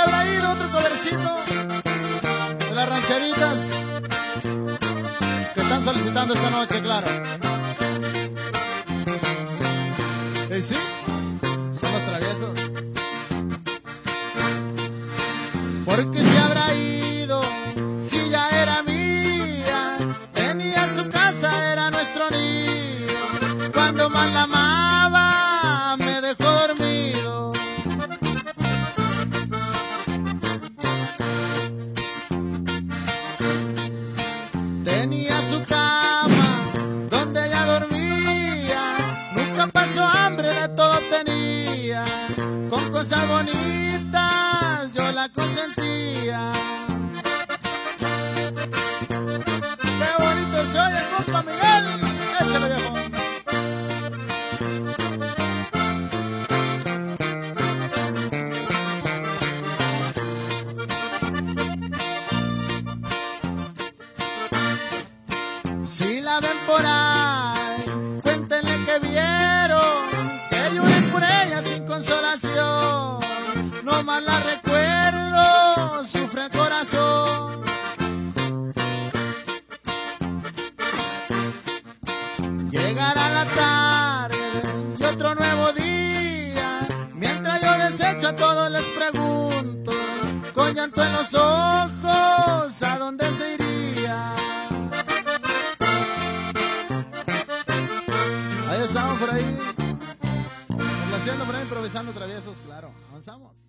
habrá ido otro covercito de las rancheritas que están solicitando esta noche, claro. ¿Y sí? Somos traviesos. Porque se habrá ido, si ya era mía, tenía su casa, era nuestro nido. Cuando más la amaba, me dejó dormido. Tenía su cama, donde ella dormía, nunca pasó hambre, de todo tenía. Con cosas bonitas yo la consentía. Qué bonito se oye, compa Miguel. Échale, viejo. Si la ven por ahí, cuéntenle que vieron, que lloren por ella sin consolación. No más la recuerdo, sufre el corazón. Llegará la tarde y otro nuevo día, mientras yo desecho a todos les pregunto, con llanto en los ojos, ¿a dónde se iría? Ahí estamos por ahí, complaciendo por ahí, improvisando traviesos, claro, avanzamos.